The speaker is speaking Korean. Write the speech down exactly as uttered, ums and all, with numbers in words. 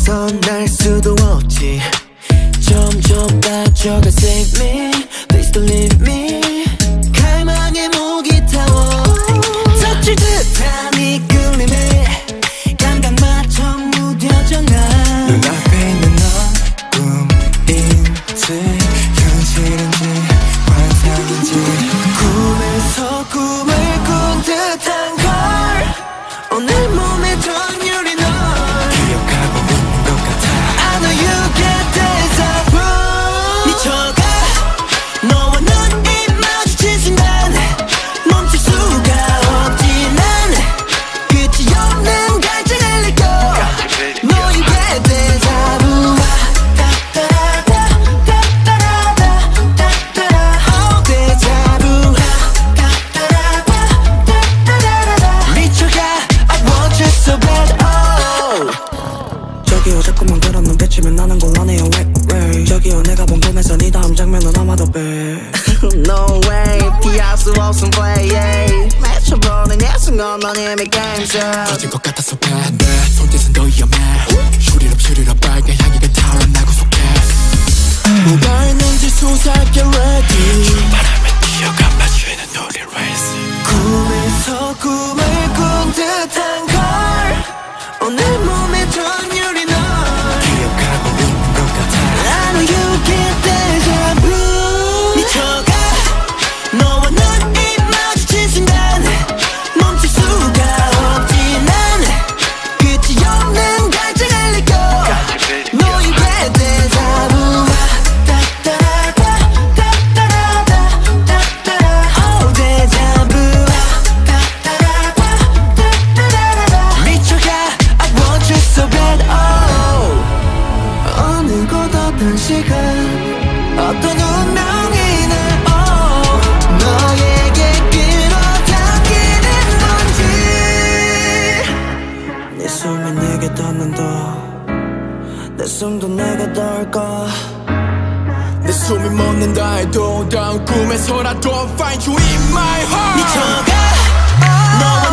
벗어날 수도 없지. 점점 빠져가 save me, please don't leave me. 갈망의 목이 타워 덮칠 듯한 이 끌림에 감각 맞춰 무뎌져 난 눈앞에 있는 넌 꿈인지 현실인지 환상인지 꿈에서 꿈을 꾼 듯한 걸 오늘 몸에 전율이 널 기억하고 있는 것 같아. I know you get deja vu. 미쳐가 너와 눈이 마주친 순간 멈출 수가 없지. 난 끝이 없는 갈증을 느껴. No you get deja vu. Oh deja vu. 미쳐가 I want you so bad. Oh 저기요 자꾸만 그런 눈빛이면 나는 곤란해요. 왜 왜 저기요 내가 본 꿈에서 네 다음 장면은 아마도 배 No way 피할 수 없음 play yeah. 맞춰보는 이 순간 넌 이미 game 터진 것 같아서 반대 손짓은 더 위험해. 슈리럽 슈리럽 빨간 향기가 타올라고 속해. 뭐가 있는지 수사하게 ready. 출발하면 뛰어가 마주에는 우리 race. 꿈에서 꿈을 꾼 듯한 걸 오늘 몸에 전율이 널 기억하고 있는 것 같아. I know you get deja vu. 미쳐가 너와 눈이 마주친 순간 멈출 수가 없지. 난 끝이 없는 갈증을 느껴. No you get deja vu. Oh deja vu. 미쳐가 I want you so bad. Oh 어느 곳 어떤 시간 어떤 운명이 날 oh 너에게 끌어당기는 건지. 내 숨이 내게 닿는다. 내 숨도 내게 닿을까. 내 숨이 멎는다 해도 다음 꿈에서라도 find you in my heart. 미쳐가 너와